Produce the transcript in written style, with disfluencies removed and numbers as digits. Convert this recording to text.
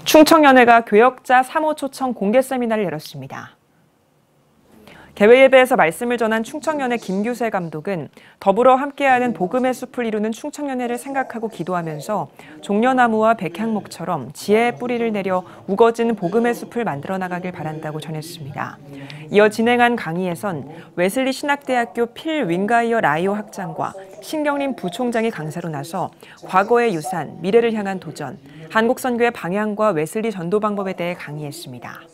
충청연회가 교역자 3호 초청 공개 세미나를 열었습니다. 개회예배에서 말씀을 전한 충청연회 김규세 감독은 더불어 함께하는 복음의 숲을 이루는 충청연회를 생각하고 기도하면서 종려나무와 백향목처럼 지혜의 뿌리를 내려 우거진 복음의 숲을 만들어 나가길 바란다고 전했습니다. 이어 진행한 강의에선 웨슬리 신학대학교 필 윙가이어 라이오 학장과 신경림 부총장이 강사로 나서 과거의 유산, 미래를 향한 도전, 한국 선교의 방향과 웨슬리 전도 방법에 대해 강의했습니다.